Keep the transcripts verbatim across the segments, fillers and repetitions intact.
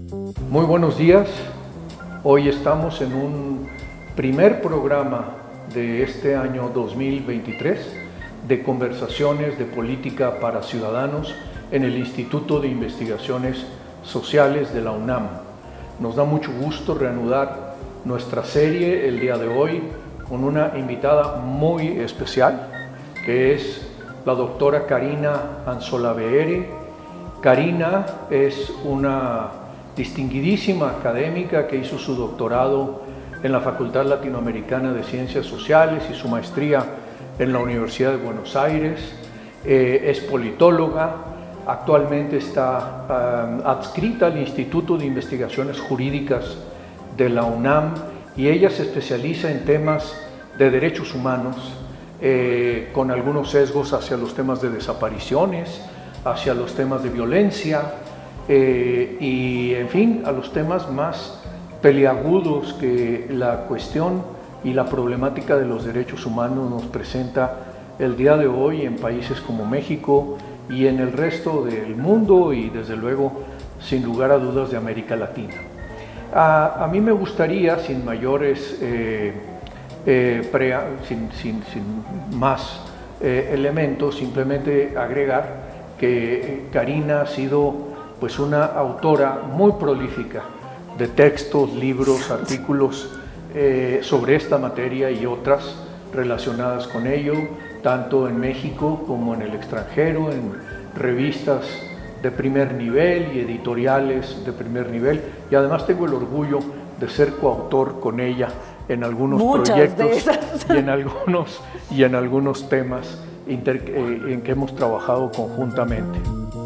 Muy buenos días. Hoy estamos en un primer programa de este año dos mil veintitrés de conversaciones de política para ciudadanos en el Instituto de Investigaciones Sociales de la UNAM. Nos da mucho gusto reanudar nuestra serie el día de hoy con una invitada muy especial, que es la doctora Karina Anzolabeere. Karina es una distinguidísima académica que hizo su doctorado en la Facultad Latinoamericana de Ciencias Sociales y su maestría en la Universidad de Buenos Aires. Eh, es politóloga, actualmente está um, adscrita al Instituto de Investigaciones Jurídicas de la UNAM y ella se especializa en temas de derechos humanos, eh, con algunos sesgos hacia los temas de desapariciones, hacia los temas de violencia, Eh, y en fin, a los temas más peliagudos que la cuestión y la problemática de los derechos humanos nos presenta el día de hoy en países como México y en el resto del mundo y desde luego, sin lugar a dudas, de América Latina. A, a mí me gustaría, sin mayores, eh, eh, pre, sin, sin, sin más eh, elementos, simplemente agregar que Karina ha sido pues una autora muy prolífica de textos, libros, artículos eh, sobre esta materia y otras relacionadas con ello, tanto en México como en el extranjero, en revistas de primer nivel y editoriales de primer nivel, y además tengo el orgullo de ser coautor con ella en algunos Muchas proyectos de esas. y en algunos, y en algunos temas inter, eh, en que hemos trabajado conjuntamente.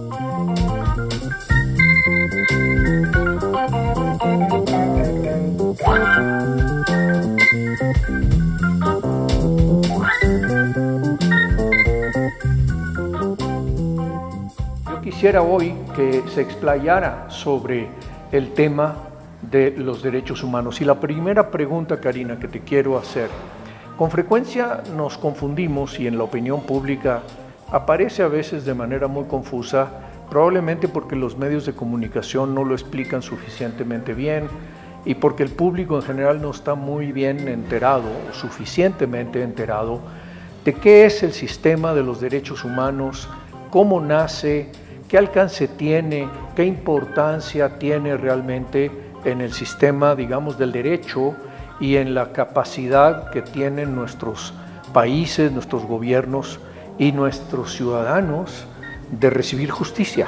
Yo quisiera hoy que se explayara sobre el tema de los derechos humanos. Y la primera pregunta, Karina, que te quiero hacer: con frecuencia nos confundimos y en la opinión pública aparece a veces de manera muy confusa, probablemente porque los medios de comunicación no lo explican suficientemente bien y porque el público en general no está muy bien enterado o suficientemente enterado de qué es el sistema de los derechos humanos, cómo nace, qué alcance tiene, qué importancia tiene realmente en el sistema, digamos, del derecho y en la capacidad que tienen nuestros países, nuestros gobiernos y nuestros ciudadanos de recibir justicia.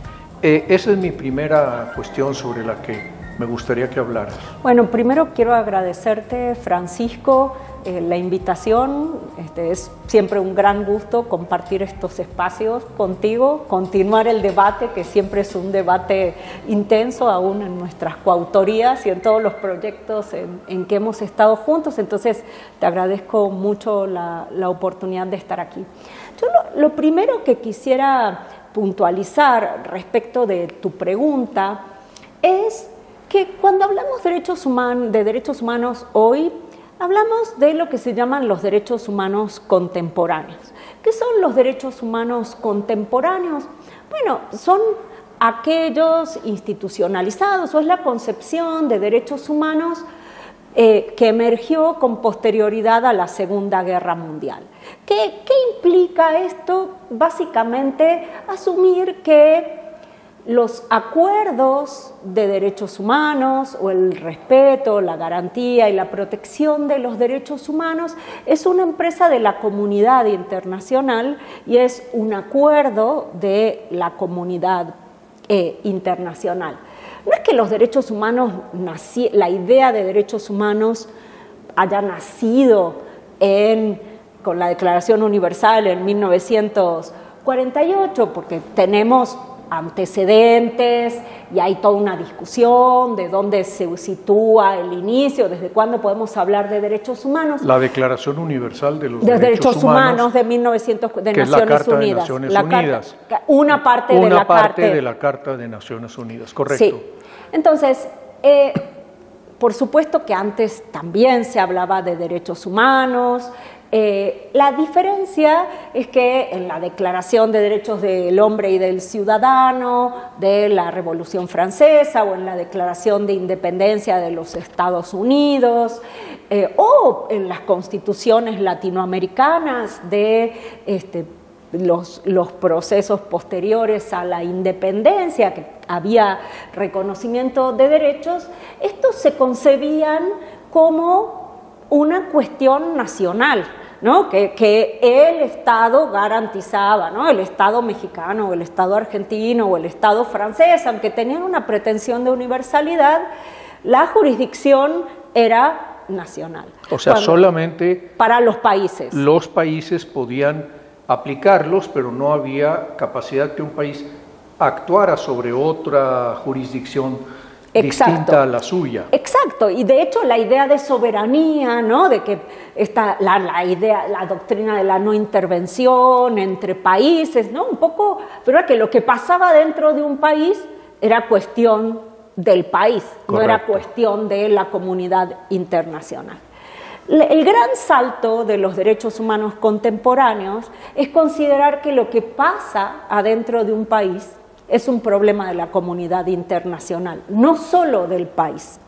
Eh, esa es mi primera cuestión sobre la que me gustaría que hablaras. Bueno, primero quiero agradecerte, Francisco, eh, la invitación. Este, es siempre un gran gusto compartir estos espacios contigo, continuar el debate, que siempre es un debate intenso, aún en nuestras coautorías y en todos los proyectos en, en que hemos estado juntos. Entonces, te agradezco mucho la, la oportunidad de estar aquí. Yo lo, lo primero que quisiera puntualizar respecto de tu pregunta es que cuando hablamos derechos humanos, de derechos humanos hoy, hablamos de lo que se llaman los derechos humanos contemporáneos. ¿Qué son los derechos humanos contemporáneos? Bueno, son aquellos institucionalizados, o es la concepción de derechos humanos eh, que emergió con posterioridad a la Segunda Guerra Mundial. ¿Qué, qué implica esto? Básicamente, asumir que los acuerdos de derechos humanos o el respeto, la garantía y la protección de los derechos humanos es una empresa de la comunidad internacional y es un acuerdo de la comunidad eh, internacional. No es que los derechos humanos, nací, la idea de derechos humanos haya nacido en, con la Declaración Universal en mil novecientos cuarenta y ocho, porque tenemos antecedentes y hay toda una discusión de dónde se sitúa el inicio, desde cuándo podemos hablar de derechos humanos. La Declaración Universal de los de Derechos, derechos Humanos, humanos de mil novecientos de que Naciones es la Carta Unidas. de Naciones la Unidas. Carta, una parte una de la parte Carta de la Carta de Naciones Unidas, correcto. Sí. Entonces, eh, por supuesto que antes también se hablaba de derechos humanos, Eh, la diferencia es que en la Declaración de Derechos del Hombre y del Ciudadano de la Revolución Francesa o en la Declaración de Independencia de los Estados Unidos eh, o en las constituciones latinoamericanas de este, los, los procesos posteriores a la independencia, que había reconocimiento de derechos, estos se concebían como una cuestión nacional, ¿no? que, que el Estado garantizaba, ¿no? El Estado mexicano o el Estado argentino o el Estado francés, aunque tenían una pretensión de universalidad, la jurisdicción era nacional. O sea, Cuando, solamente para los países. Los países podían aplicarlos, pero no había capacidad que un país actuara sobre otra jurisdicción Exacto. distinta a la suya. Exacto, y de hecho la idea de soberanía, ¿no? De que esta, la, la idea, la doctrina de la no intervención entre países, ¿no? Un poco, pero que lo que pasaba dentro de un país era cuestión del país, Correcto. No era cuestión de la comunidad internacional. El gran salto de los derechos humanos contemporáneos es considerar que lo que pasa adentro de un país es un problema de la comunidad internacional, no solo del país.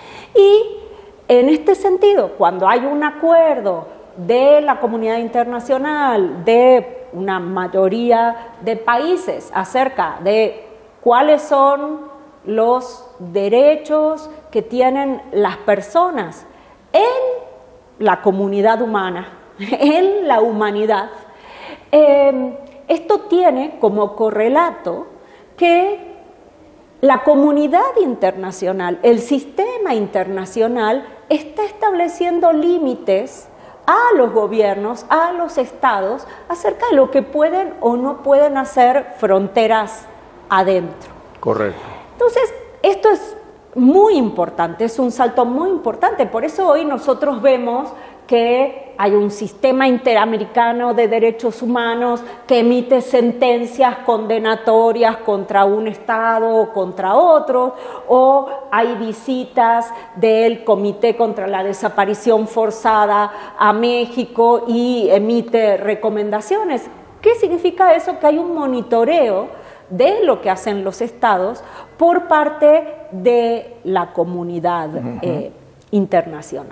Y en este sentido, cuando hay un acuerdo de la comunidad internacional, de una mayoría de países acerca de cuáles son los derechos que tienen las personas en la comunidad humana, en la humanidad, eh, esto tiene como correlato que la comunidad internacional, el sistema internacional, está estableciendo límites a los gobiernos, a los estados, acerca de lo que pueden o no pueden hacer fronteras adentro. Correcto. Entonces, esto es muy importante, es un salto muy importante. Por eso hoy nosotros vemos que hay un sistema interamericano de derechos humanos que emite sentencias condenatorias contra un Estado o contra otro, o hay visitas del Comité contra la Desaparición Forzada a México y emite recomendaciones. ¿Qué significa eso? Que hay un monitoreo de lo que hacen los estados por parte de la comunidad uh-huh. eh, internacional.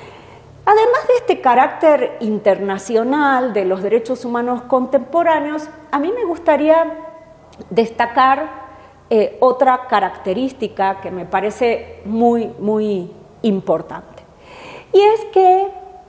Además de este carácter internacional de los derechos humanos contemporáneos, a mí me gustaría destacar eh, otra característica que me parece muy, muy importante. Y es que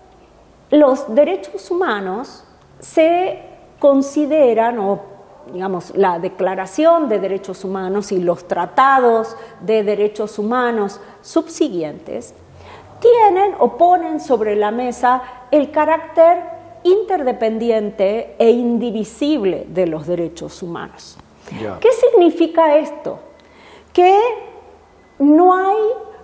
los derechos humanos se consideran, o digamos, la Declaración de Derechos Humanos y los tratados de derechos humanos subsiguientes tienen o ponen sobre la mesa el carácter interdependiente e indivisible de los derechos humanos. Yeah. ¿Qué significa esto? Que no hay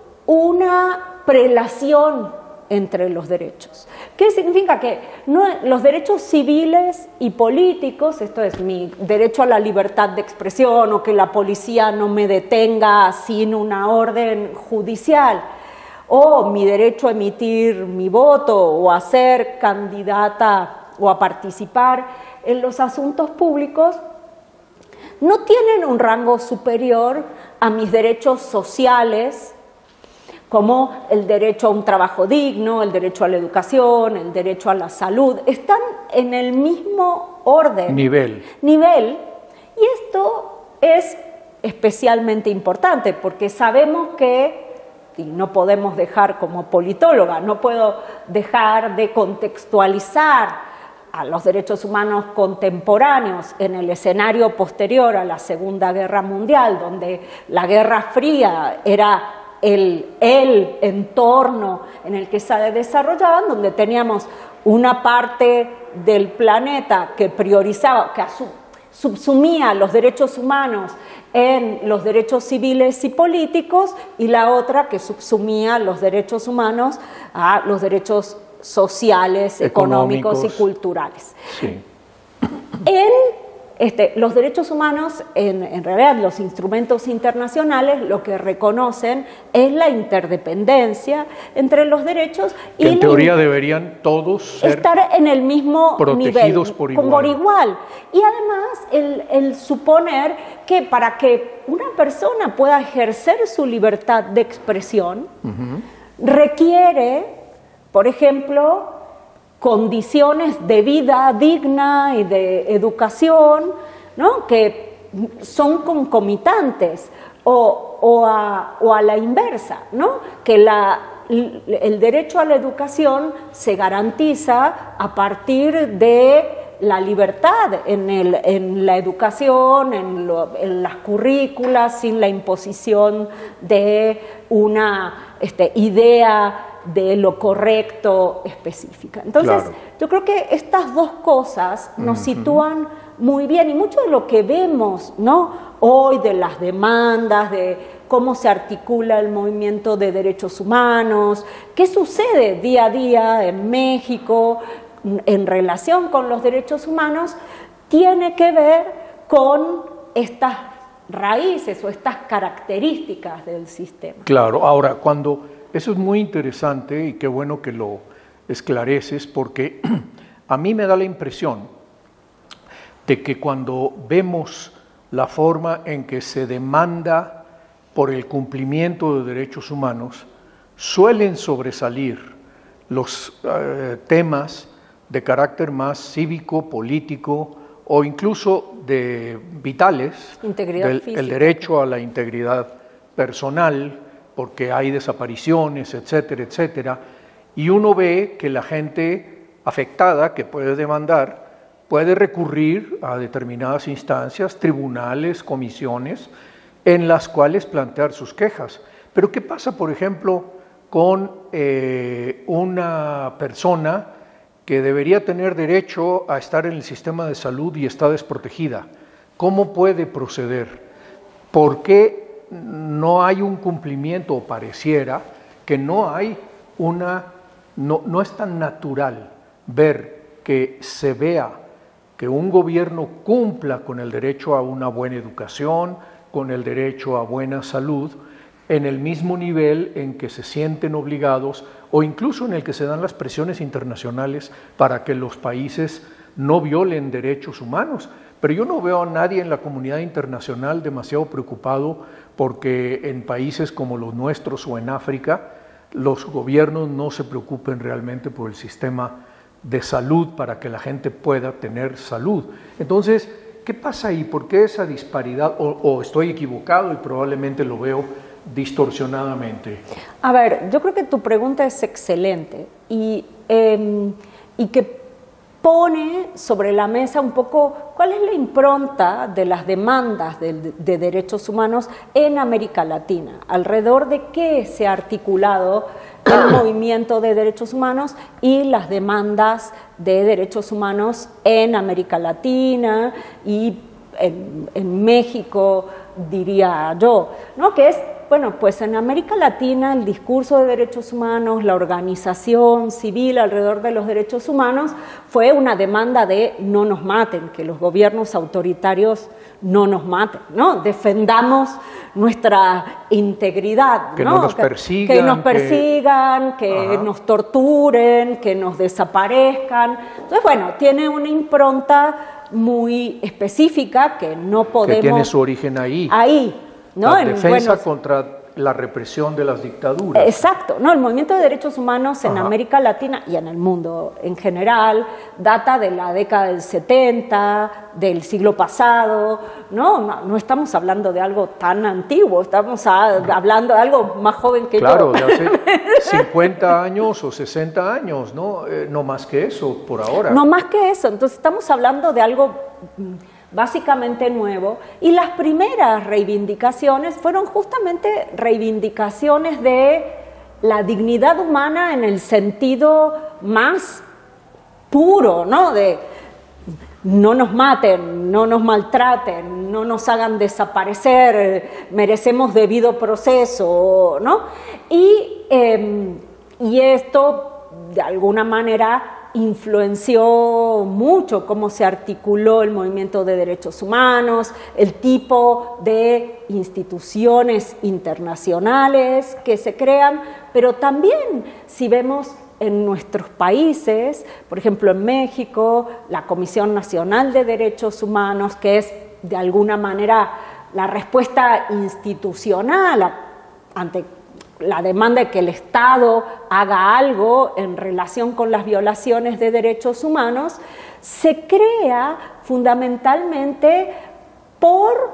una prelación entre los derechos. ¿Qué significa? Que no, los derechos civiles y políticos, esto es mi derecho a la libertad de expresión o que la policía no me detenga sin una orden judicial, o mi derecho a emitir mi voto o a ser candidata o a participar en los asuntos públicos, no tienen un rango superior a mis derechos sociales, como el derecho a un trabajo digno, el derecho a la educación, el derecho a la salud. Están en el mismo orden. Nivel. Nivel. Y esto es especialmente importante porque sabemos que, y no podemos dejar como politóloga, no puedo dejar de contextualizar a los derechos humanos contemporáneos en el escenario posterior a la Segunda Guerra Mundial, donde la Guerra Fría era el, el entorno en el que se desarrollaban, donde teníamos una parte del planeta que priorizaba, que subsumía los derechos humanos en los derechos civiles y políticos, y la otra que subsumía los derechos humanos a los derechos sociales, económicos, económicos y culturales. Sí. En Este, los derechos humanos, en, en realidad los instrumentos internacionales lo que reconocen es la interdependencia entre los derechos que y en teoría deberían todos ser estar en el mismo protegidos nivel, por igual. por igual. Y además el, el suponer que para que una persona pueda ejercer su libertad de expresión, uh-huh, requiere, por ejemplo, condiciones de vida digna y de educación, ¿no?, que son concomitantes, o, o, a, o a la inversa, ¿no?, que la, el derecho a la educación se garantiza a partir de la libertad en, el, en la educación, en, lo, en las currículas, sin la imposición de una este, idea de lo correcto específica. Entonces, claro, yo creo que estas dos cosas nos uh-huh. sitúan muy bien, y mucho de lo que vemos, ¿no?, hoy de las demandas, de cómo se articula el movimiento de derechos humanos, qué sucede día a día en México en relación con los derechos humanos, tiene que ver con estas raíces o estas características del sistema. Claro, ahora cuando... Eso es muy interesante y qué bueno que lo esclareces, porque a mí me da la impresión de que cuando vemos la forma en que se demanda por el cumplimiento de derechos humanos, suelen sobresalir los eh, temas de carácter más cívico, político o incluso de vitales, integridad del, física, el derecho a la integridad personal, porque hay desapariciones, etcétera, etcétera, y uno ve que la gente afectada que puede demandar puede recurrir a determinadas instancias, tribunales, comisiones, en las cuales plantear sus quejas. Pero ¿qué pasa, por ejemplo, con eh, una persona que debería tener derecho a estar en el sistema de salud y está desprotegida? ¿Cómo puede proceder? ¿Por qué no hay un cumplimiento, o pareciera que no hay una, no, no es tan natural ver que se vea que un gobierno cumpla con el derecho a una buena educación, con el derecho a buena salud, en el mismo nivel en que se sienten obligados o incluso en el que se dan las presiones internacionales para que los países no violen derechos humanos? Pero yo no veo a nadie en la comunidad internacional demasiado preocupado porque en países como los nuestros o en África los gobiernos no se preocupen realmente por el sistema de salud para que la gente pueda tener salud. Entonces, ¿qué pasa ahí? ¿Por qué esa disparidad? O, o estoy equivocado y probablemente lo veo distorsionadamente. A ver, yo creo que tu pregunta es excelente y, eh, y que pone sobre la mesa un poco cuál es la impronta de las demandas de, de derechos humanos en América Latina, alrededor de qué se ha articulado el movimiento de derechos humanos y las demandas de derechos humanos en América Latina y en, en México, diría yo, ¿no? Que es, bueno, pues en América Latina el discurso de derechos humanos, la organización civil alrededor de los derechos humanos fue una demanda de no nos maten, que los gobiernos autoritarios no nos maten, ¿no? Defendamos nuestra integridad, que ¿no? no nos persigan, que, que nos persigan, que, que nos torturen, que nos desaparezcan. Entonces, bueno, tiene una impronta muy específica que no podemos... Que tiene su origen ahí. Ahí, ¿no? La en, defensa bueno, contra la represión de las dictaduras. Exacto, no, el movimiento de derechos humanos en Ajá. América Latina y en el mundo en general data de la década del setenta, del siglo pasado, ¿no? No, no estamos hablando de algo tan antiguo, estamos a, hablando de algo más joven que claro, yo. Claro, de hace cincuenta años o sesenta años, ¿no? Eh, no más que eso, por ahora. No más que eso, entonces estamos hablando de algo básicamente nuevo, y las primeras reivindicaciones fueron justamente reivindicaciones de la dignidad humana en el sentido más puro, ¿no? De no nos maten, no nos maltraten, no nos hagan desaparecer, merecemos debido proceso, ¿no? Y, eh, y esto, de alguna manera, influenció mucho cómo se articuló el movimiento de derechos humanos, el tipo de instituciones internacionales que se crean, pero también si vemos en nuestros países, por ejemplo en México, la Comisión Nacional de Derechos Humanos, que es de alguna manera la respuesta institucional a, ante la demanda de que el Estado haga algo en relación con las violaciones de derechos humanos, se crea fundamentalmente por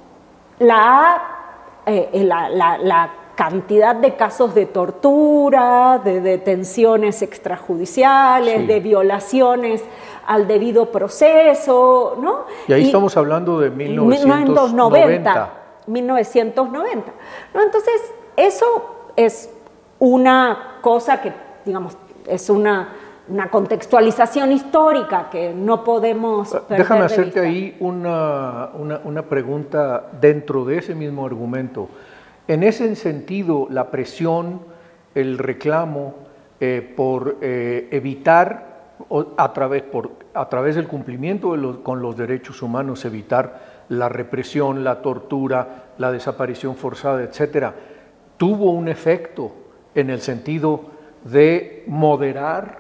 la, eh, la, la, la cantidad de casos de tortura, de detenciones extrajudiciales, sí. de violaciones al debido proceso, ¿no? Y ahí y, estamos hablando de mil novecientos noventa. mil novecientos noventa. ¿No? Entonces, eso es una cosa que, digamos, es una, una contextualización histórica que no podemos perder. Déjame de hacerte vista. ahí una, una, una pregunta dentro de ese mismo argumento. En ese sentido, la presión, el reclamo eh, por eh, evitar, o a, través, por, a través del cumplimiento de los, con los derechos humanos, evitar la represión, la tortura, la desaparición forzada, etcétera, tuvo un efecto en el sentido de moderar,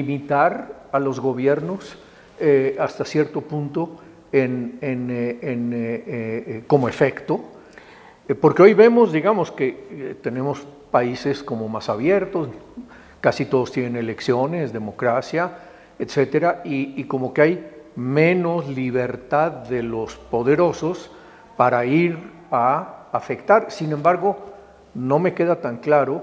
limitar a los gobiernos eh, hasta cierto punto en, en, eh, en, eh, eh, como efecto, eh, porque hoy vemos, digamos, que eh, tenemos países como más abiertos, casi todos tienen elecciones, democracia, etcétera, y, y como que hay menos libertad de los poderosos para ir a afectar. Sin embargo, no me queda tan claro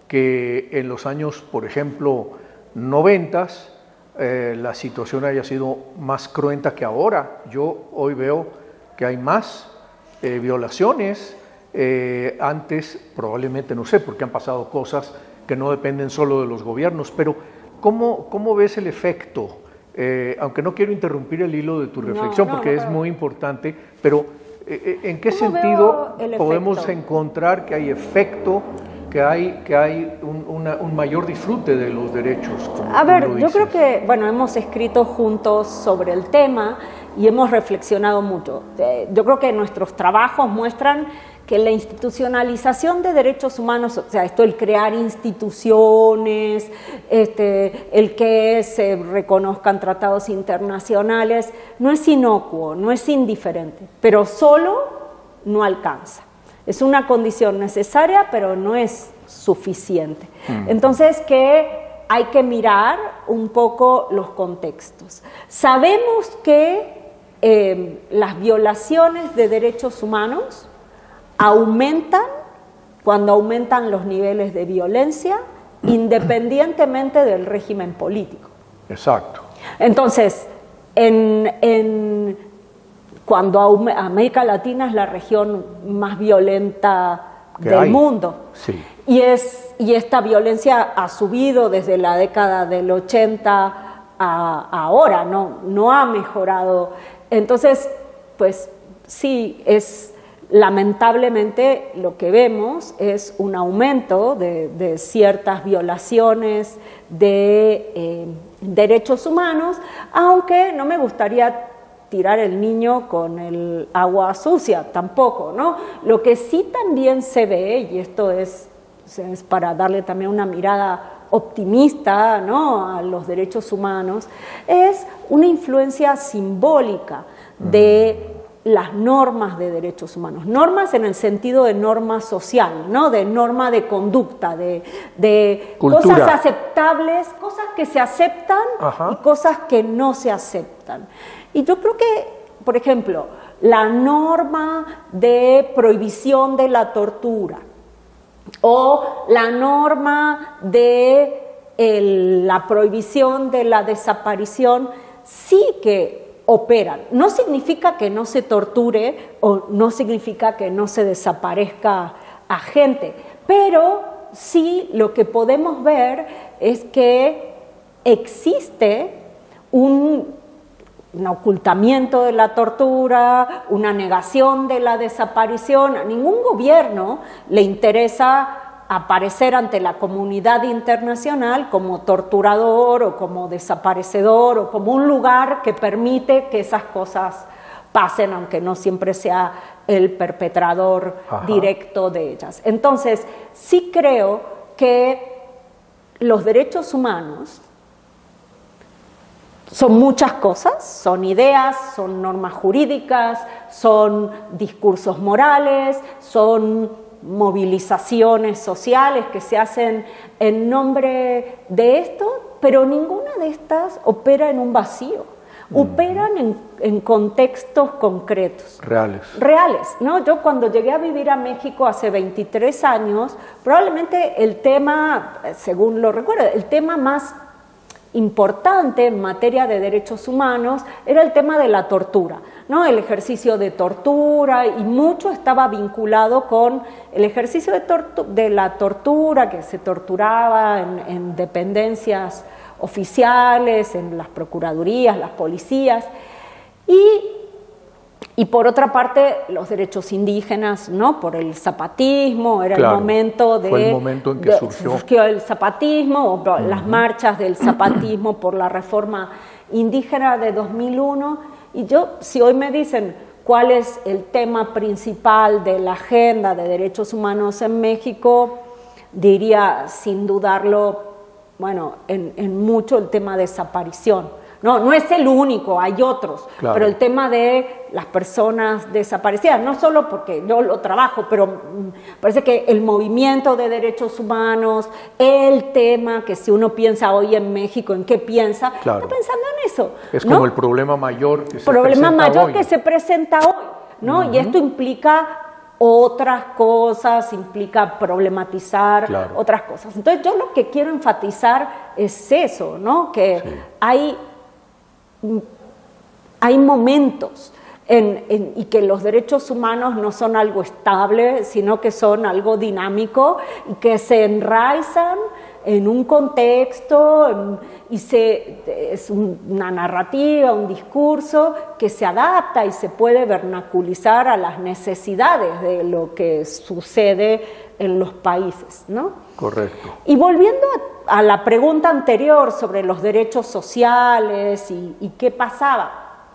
que en los años, por ejemplo, noventas, eh, la situación haya sido más cruenta que ahora. Yo hoy veo que hay más eh, violaciones. Eh, antes, probablemente, no sé, porque han pasado cosas que no dependen solo de los gobiernos, pero ¿cómo, cómo ves el efecto? Eh, aunque no quiero interrumpir el hilo de tu reflexión, no, no, porque no, es muy importante, pero ¿en qué sentido podemos encontrar que hay efecto, que hay, que hay un, una, un mayor disfrute de los derechos? Como A ver, yo creo que, bueno, hemos escrito juntos sobre el tema y hemos reflexionado mucho. Yo creo que nuestros trabajos muestran que la institucionalización de derechos humanos, o sea, esto el crear instituciones, este, el que se reconozcan tratados internacionales, no es inocuo, no es indiferente, pero solo no alcanza. Es una condición necesaria, pero no es suficiente. Mm. Entonces, que hay que mirar un poco los contextos. Sabemos que eh, las violaciones de derechos humanos aumentan cuando aumentan los niveles de violencia, independientemente del régimen político. Exacto. Entonces, en, en, cuando América Latina es la región más violenta del hay? mundo, sí. y, es, y esta violencia ha subido desde la década del ochenta a, a ahora, no, no ha mejorado. Entonces, pues sí, es... Lamentablemente lo que vemos es un aumento de, de ciertas violaciones de eh, derechos humanos, aunque no me gustaría tirar el niño con el agua sucia, tampoco, ¿no? Lo que sí también se ve, y esto es, es para darle también una mirada optimista, ¿no?, a los derechos humanos, es una influencia simbólica de las normas de derechos humanos, normas en el sentido de norma social, ¿no?, de norma de conducta, de, de cosas aceptables, cosas que se aceptan Ajá. y cosas que no se aceptan. Y yo creo que, por ejemplo, la norma de prohibición de la tortura o la norma de el, la prohibición de la desaparición sí que operan. No significa que no se torture o no significa que no se desaparezca a gente, pero sí lo que podemos ver es que existe un, un ocultamiento de la tortura, una negación de la desaparición. A ningún gobierno le interesa aparecer ante la comunidad internacional como torturador o como desaparecedor o como un lugar que permite que esas cosas pasen, aunque no siempre sea el perpetrador Ajá. directo de ellas. Entonces, sí creo que los derechos humanos son muchas cosas, son ideas, son normas jurídicas, son discursos morales, son movilizaciones sociales que se hacen en nombre de esto, pero ninguna de estas opera en un vacío, mm. operan en, en contextos concretos. Reales. Reales, ¿no? Yo cuando llegué a vivir a México hace veintitrés años, probablemente el tema, según lo recuerdo, el tema más importante en materia de derechos humanos era el tema de la tortura, ¿no? El ejercicio de tortura, y mucho estaba vinculado con el ejercicio de, tortu de la tortura, que se torturaba en, en dependencias oficiales, en las procuradurías, las policías, y Y por otra parte, los derechos indígenas, ¿no? Por el zapatismo, era claro, el momento de... fue el momento en que de, surgió. surgió el zapatismo, o uh-huh. las marchas del zapatismo por la reforma indígena de dos mil uno. Y yo, si hoy me dicen cuál es el tema principal de la agenda de derechos humanos en México, diría, sin dudarlo, bueno, en, en mucho el tema de desaparición. No, no es el único, hay otros, claro. pero el tema de las personas desaparecidas, no solo porque yo lo trabajo, pero parece que el movimiento de derechos humanos, el tema que si uno piensa hoy en México, ¿en qué piensa? Claro. Está pensando en eso. Es ¿no? como el problema mayor que se problema presenta mayor hoy. que se presenta hoy, ¿no? Uh-huh. Y esto implica otras cosas, implica problematizar claro. otras cosas. Entonces yo lo que quiero enfatizar es eso, ¿no? Que sí. hay... hay momentos en, en, y que los derechos humanos no son algo estable, sino que son algo dinámico y que se enraizan en un contexto en, y se, es un, una narrativa, un discurso que se adapta y se puede vernaculizar a las necesidades de lo que sucede en los países, ¿no? Correcto. Y volviendo a, a la pregunta anterior sobre los derechos sociales y, y qué pasaba,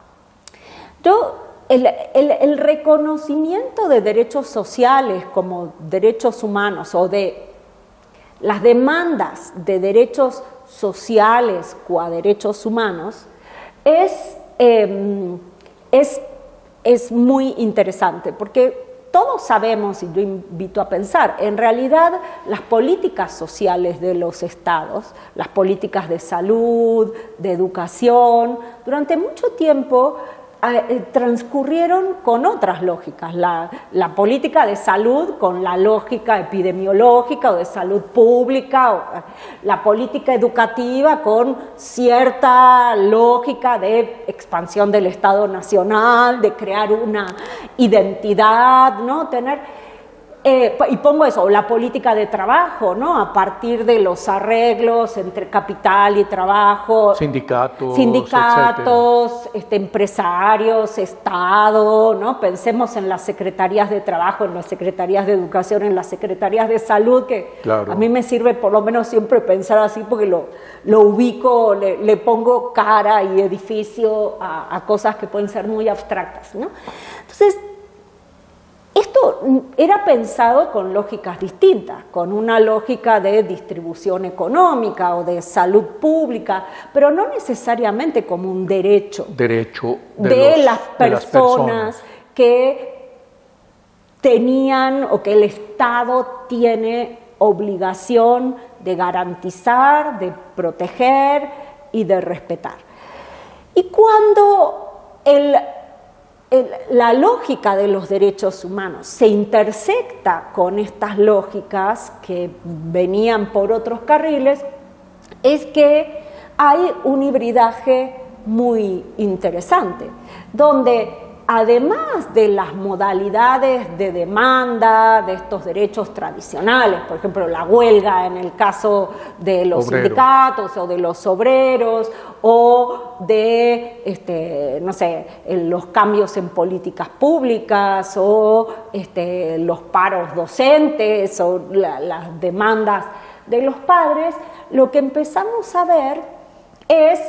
yo, el, el, el reconocimiento de derechos sociales como derechos humanos o de las demandas de derechos sociales a derechos humanos es, eh, es, es muy interesante porque todos sabemos, y yo invito a pensar, en realidad las políticas sociales de los estados, las políticas de salud, de educación, durante mucho tiempo eh, transcurrieron con otras lógicas. La, la política de salud con la lógica epidemiológica o de salud pública, o la política educativa con cierta lógica de expansión del Estado Nacional, de crear una identidad, ¿no? Tener... Eh, y pongo eso, la política de trabajo, ¿no? A partir de los arreglos entre capital y trabajo. Sindicatos, Sindicatos, este, empresarios, Estado, ¿no? Pensemos en las secretarías de trabajo, en las secretarías de educación, en las secretarías de salud, que claro. a mí me sirve por lo menos siempre pensar así porque lo, lo ubico, le, le pongo cara y edificio a, a cosas que pueden ser muy abstractas, ¿no? Entonces, esto era pensado con lógicas distintas, con una lógica de distribución económica o de salud pública, pero no necesariamente como un derecho, derecho de, de, los, las, personas de las personas que tenían o que el Estado tiene obligación de garantizar, de proteger y de respetar. Y cuando el El, la lógica de los derechos humanos se intersecta con estas lógicas que venían por otros carriles, es que hay un hibridaje muy interesante, donde además de las modalidades de demanda de estos derechos tradicionales, por ejemplo, la huelga en el caso de los Obrero. sindicatos o de los obreros, o de, este, no sé, los cambios en políticas públicas, o este, los paros docentes, o la, las demandas de los padres, lo que empezamos a ver es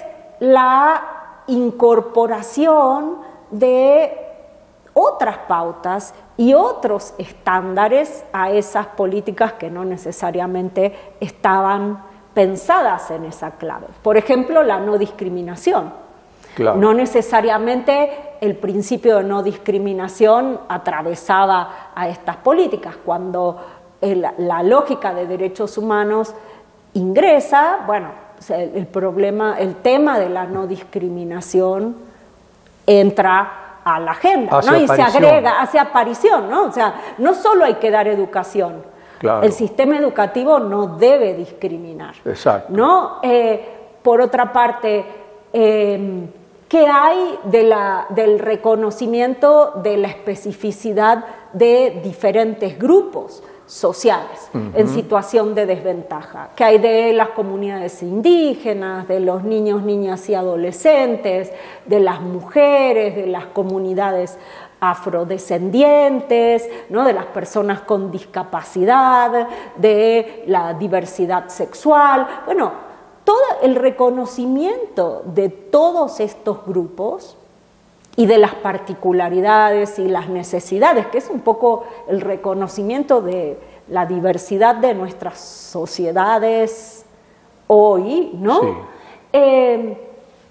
la incorporación de otras pautas y otros estándares a esas políticas que no necesariamente estaban pensadas en esa clave. Por ejemplo, la no discriminación. Claro. No necesariamente el principio de no discriminación atravesaba a estas políticas. Cuando el, la lógica de derechos humanos ingresa, bueno, el, el problema, el tema de la no discriminación entra a la agenda, ¿no? Y se agrega, hace aparición, ¿no? O sea, no solo hay que dar educación, claro. El sistema educativo no debe discriminar. Exacto. ¿No? Eh, por otra parte, eh, ¿qué hay de la, del reconocimiento de la especificidad de diferentes grupos sociales uh-huh. en situación de desventaja? ¿Qué hay de las comunidades indígenas, de los niños, niñas y adolescentes, de las mujeres, de las comunidades afrodescendientes, ¿no? De las personas con discapacidad, de la diversidad sexual? Bueno, todo el reconocimiento de todos estos grupos y de las particularidades y las necesidades, que es un poco el reconocimiento de la diversidad de nuestras sociedades hoy, ¿no? Sí. Eh,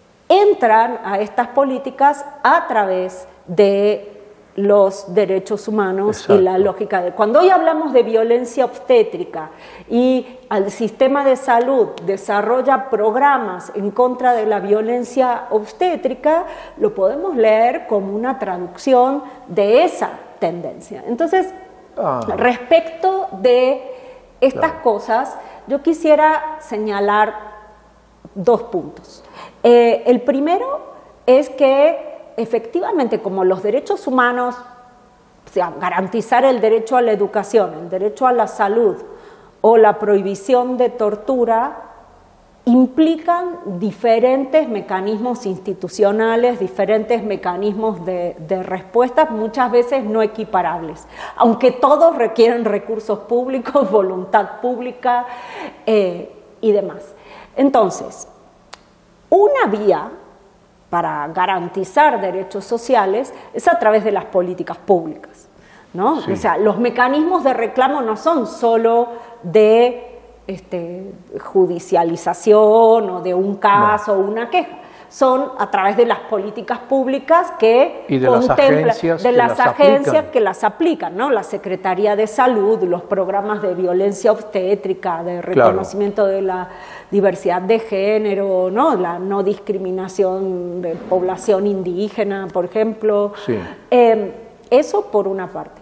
entran a estas políticas a través de los derechos humanos. Exacto. Y la lógica de... Cuando hoy hablamos de violencia obstétrica y el sistema de salud desarrolla programas en contra de la violencia obstétrica, lo podemos leer como una traducción de esa tendencia. Entonces, ah. respecto de estas claro. cosas, yo quisiera señalar dos puntos. Eh, el primero es que efectivamente, como los derechos humanos, o sea, garantizar el derecho a la educación, el derecho a la salud o la prohibición de tortura, implican diferentes mecanismos institucionales, diferentes mecanismos de, de respuestas, muchas veces no equiparables, aunque todos requieren recursos públicos, voluntad pública eh, y demás. Entonces, una vía para garantizar derechos sociales es a través de las políticas públicas, ¿no? Sí. O sea, los mecanismos de reclamo no son solo de este, judicialización o de un caso no. o una queja, son a través de las políticas públicas que y de contemplan, las agencias, de que, las las agencias que las aplican, ¿no? La Secretaría de Salud, los programas de violencia obstétrica, de reconocimiento claro. de la diversidad de género, ¿no? La no discriminación de población indígena, por ejemplo. Sí. Eh, eso por una parte.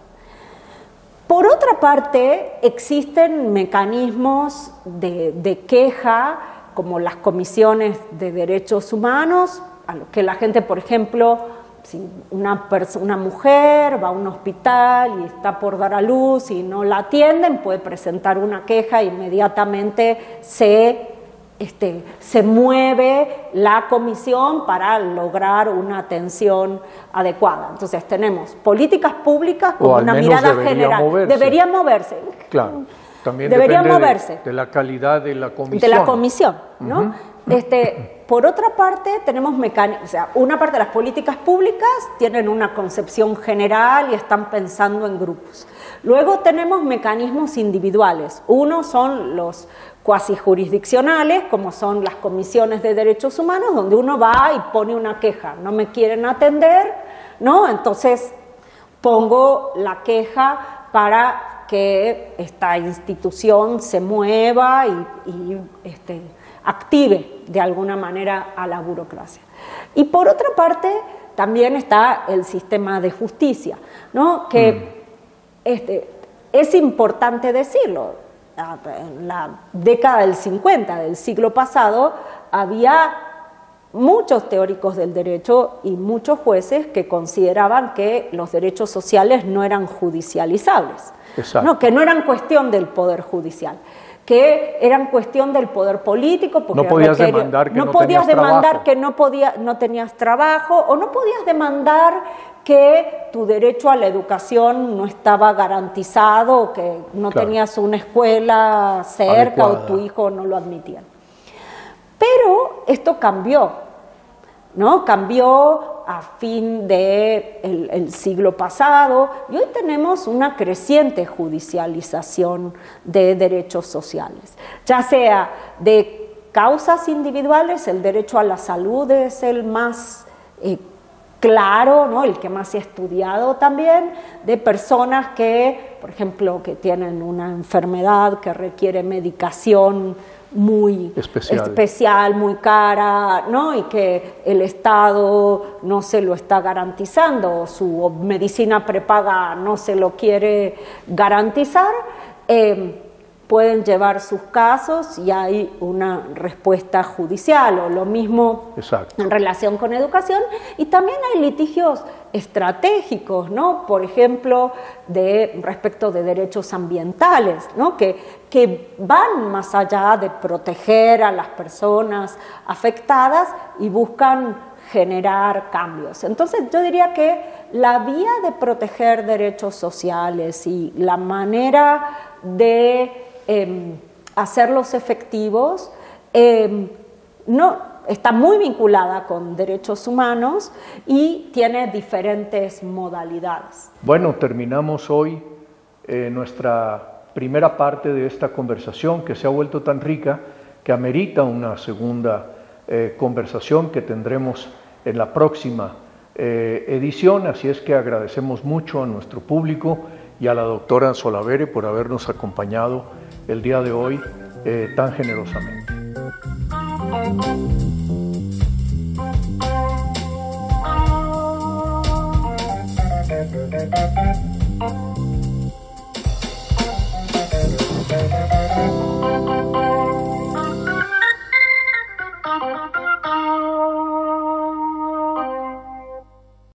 Por otra parte, existen mecanismos de, de queja, como las comisiones de derechos humanos, a lo que la gente, por ejemplo, si una, una mujer va a un hospital y está por dar a luz y no la atienden, puede presentar una queja e inmediatamente se, este, se mueve la comisión para lograr una atención adecuada. Entonces tenemos políticas públicas con una mirada general. Moverse. Debería moverse. Claro. También debería depende moverse. De, de la calidad de la comisión. De la comisión, ¿no? Uh-huh. Este, por otra parte, tenemos mecanismos, o sea, una parte de las políticas públicas tienen una concepción general y están pensando en grupos. Luego tenemos mecanismos individuales. Uno son los cuasi jurisdiccionales, como son las comisiones de derechos humanos, donde uno va y pone una queja. No me quieren atender, ¿no? Entonces pongo la queja para que esta institución se mueva y, y este, active de alguna manera a la burocracia. Y por otra parte, también está el sistema de justicia, ¿no? Que mm. este, es importante decirlo. En la década del cincuenta del siglo pasado había muchos teóricos del derecho y muchos jueces que consideraban que los derechos sociales no eran judicializables, no, que no eran cuestión del poder judicial, que eran cuestión del poder político, porque no podías requerir, demandar que no, no podías tenías demandar trabajo. que no, podía, no tenías trabajo, o no podías demandar que tu derecho a la educación no estaba garantizado, o que no claro. tenías una escuela cerca adecuada, o tu hijo no lo admitían. Pero esto cambió, ¿no? Cambió a fin del el siglo pasado y hoy tenemos una creciente judicialización de derechos sociales, ya sea de causas individuales. El derecho a la salud es el más eh, claro, ¿no? El que más se ha estudiado también, de personas que, por ejemplo, que tienen una enfermedad que requiere medicación muy especial. especial, muy cara, ¿no? Y que el Estado no se lo está garantizando, su medicina prepaga no se lo quiere garantizar, eh, pueden llevar sus casos y hay una respuesta judicial, o lo mismo Exacto. en relación con educación. Y también hay litigios estratégicos, ¿no? Por ejemplo, de, respecto de derechos ambientales, ¿no? que, que van más allá de proteger a las personas afectadas y buscan generar cambios. Entonces yo diría que la vía de proteger derechos sociales y la manera de Eh, hacerlos efectivos eh, no, está muy vinculada con derechos humanos y tiene diferentes modalidades. Bueno, terminamos hoy eh, nuestra primera parte de esta conversación que se ha vuelto tan rica que amerita una segunda eh, conversación que tendremos en la próxima eh, edición, así es que agradecemos mucho a nuestro público y a la doctora Solavere por habernos acompañado el día de hoy eh, tan generosamente. Thank you.